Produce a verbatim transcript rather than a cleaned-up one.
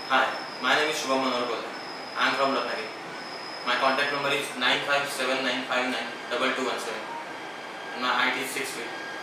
Hi, my name is Shivam. I am from Ratnagiri. My contact number is nine five seven nine five nine two two one seven and my height is six feet.